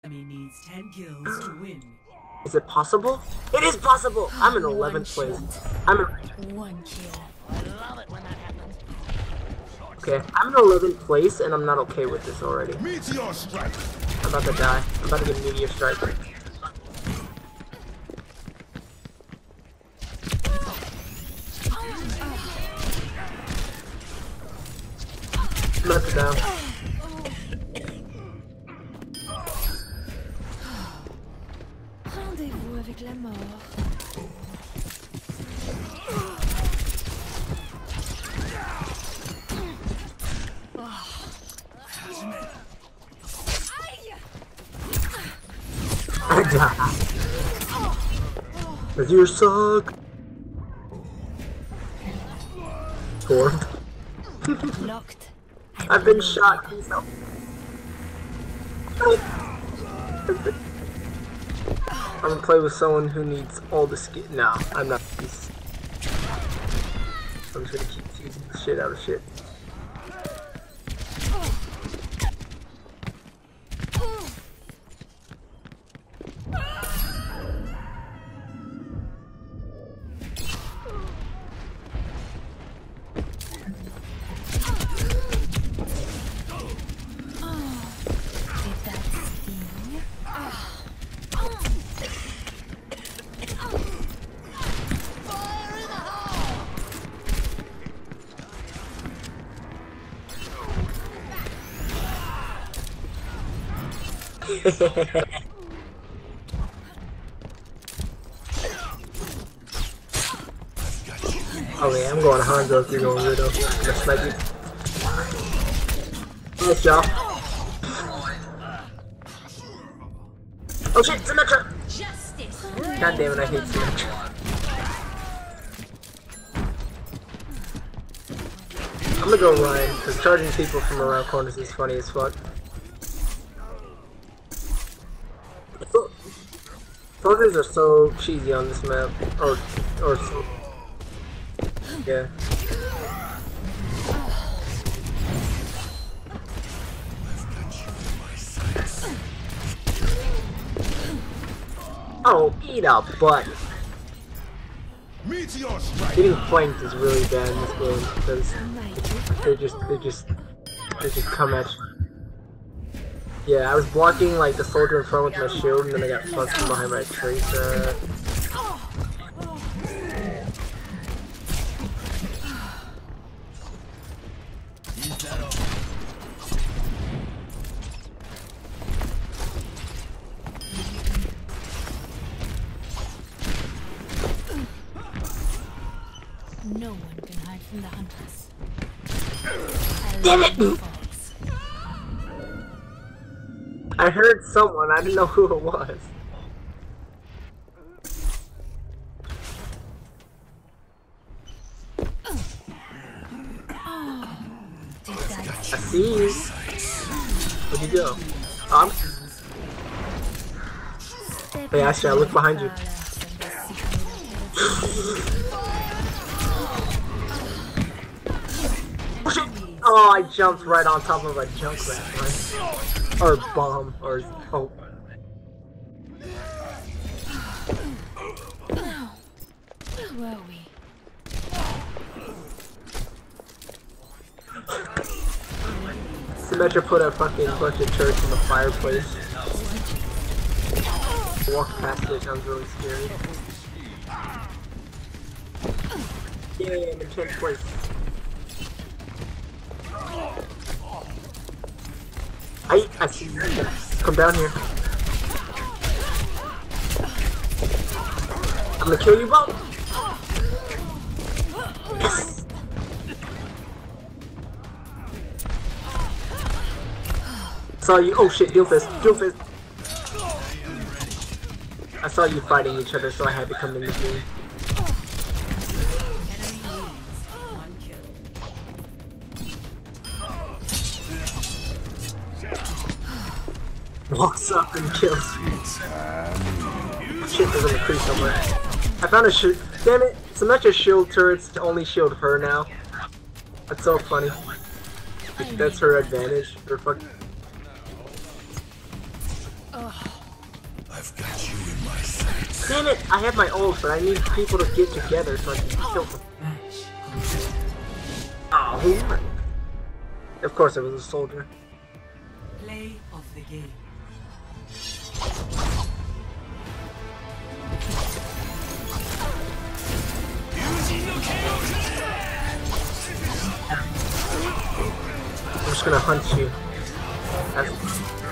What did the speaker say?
Enemy needs 10 kills to win. Is it possible? It is possible! I'm in 11th place. I'm in... One kill. I love it when that happens. Okay, I'm in 11th place and I'm not okay with this already. Meteor strike. I'm about to die. I'm about to get meteor strike. I'm about to die. Rendez-vous avec la mort. I died. Does yours suck? Scored. Locked. I've been shot. I'm gonna play with someone who needs all the skill. No, I'm not. I'm just gonna keep using the shit out of shit. Okay, I'm going Hanzo if you're going Widow. Just like you. Nice job. Oh shit, Symmetra! God damn it, I hate Symmetra. I'm gonna go Ryan, because charging people from around corners is funny as fuck. Soldiers are so cheesy on this map, or so, yeah. Oh, eat a butt. Meteor strike. Getting flanked is really bad in this game because they just come at you. Yeah, I was blocking like the soldier in front with my shield, and then I got fucked from behind by a tracer. No one can hide from the hunters. Damn it! I heard someone, I didn't know who it was. I see you. Where'd you go? Hey Ashley, I look behind you. Oh, I jumped right on top of a Junkrat, right? Or bomb, or oh. Where were we? Symmetra put a fucking bunch of turrets in the fireplace. Walk past it, sounds really scary. Yeah, I'm in 10th place. I see you. Come down here. I'm gonna kill you both. Yes. Saw you. Oh shit, Doomfist. Doomfist. I saw you fighting each other, so I had to come in the game. Walks up and kills you. Shit, there's a McCree somewhere. I found a shield. Damn it! Symmetra shield turrets to only shield her now. That's so funny. That's her advantage. Her fuck. I've got you in my sights. Damn it! I have my ult, but I need people to get together so I can kill them. Match. Oh, of course it was a soldier. Play of the game. I'm just gonna hunt you. That's